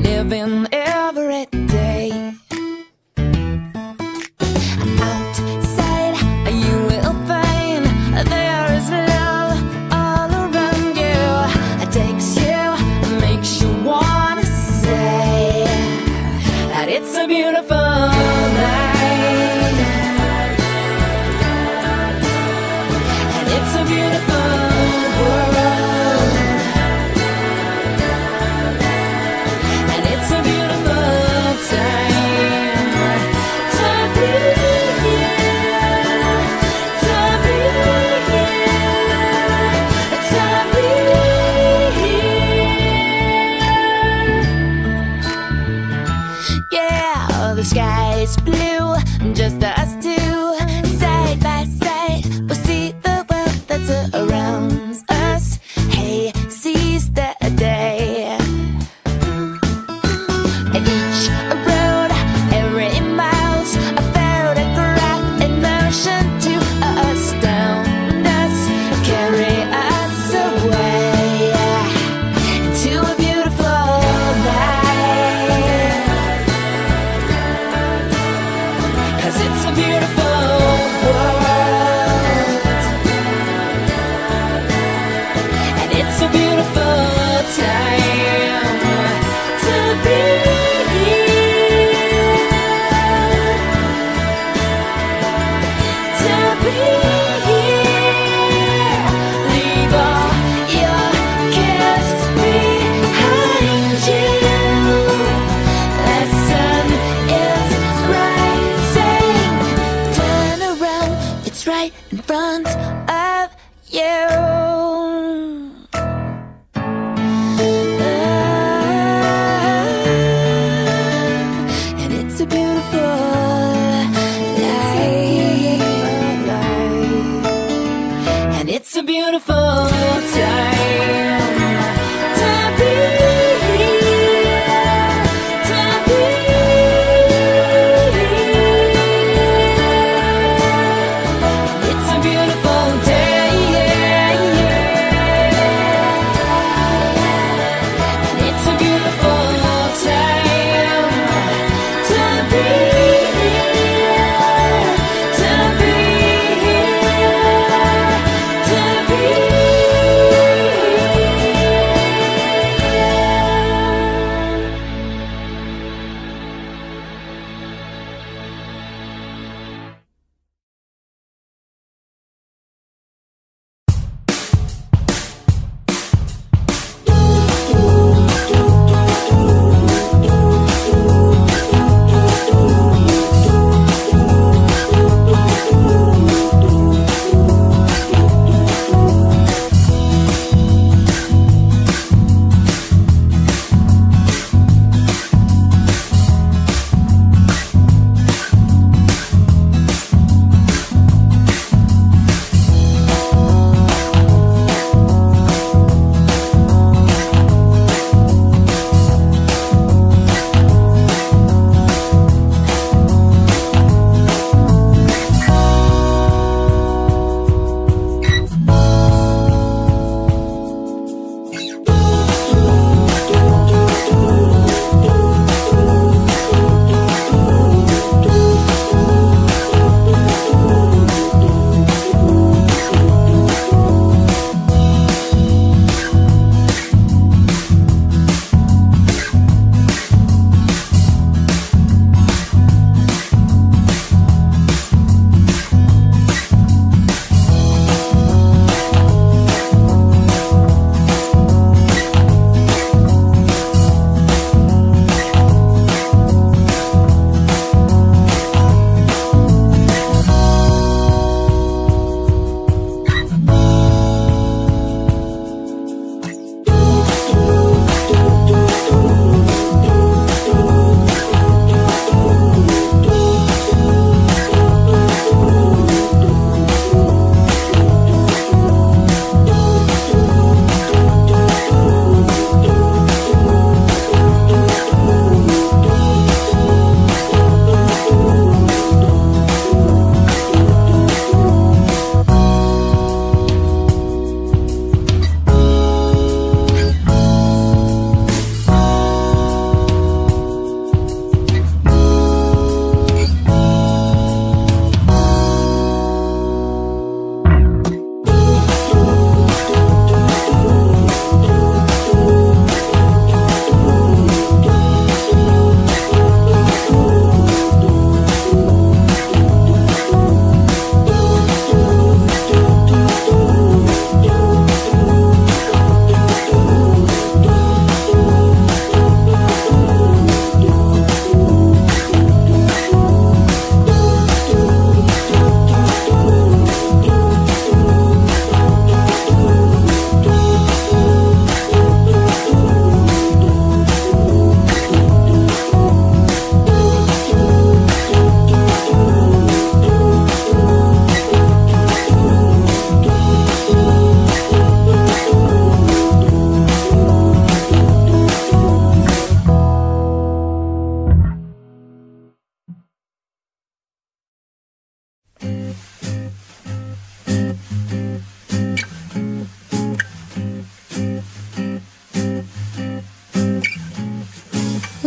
living every day. Outside you will find there is love all around you. It takes you, makes you wanna say that it's a beautiful night, and it's a beautiful world, and it's a beautiful time to be here, to be here, to be here. Yeah, the sky is blue, just us two, side by side. We'll see the world that surrounds us. Hey, seize the day. Each road, every miles, a photograph in motion to astound us, carry us away into a beautiful night. 'Cause it's a beautiful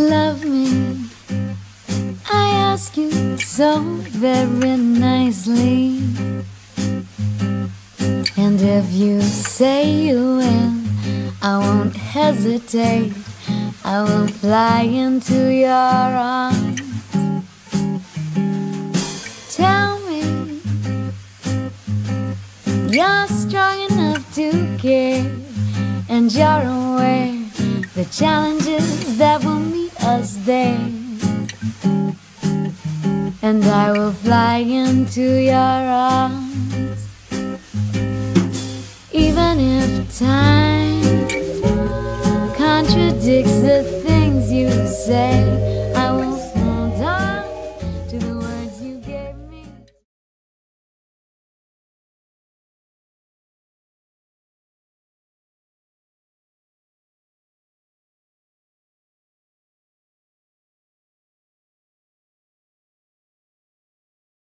love me? I ask you so very nicely. And if you say you will, I won't hesitate. I will fly into your arms. Tell me you're strong enough to care, and you're aware the challenges that will meet us there. And I will fly into your arms. Even if time contradicts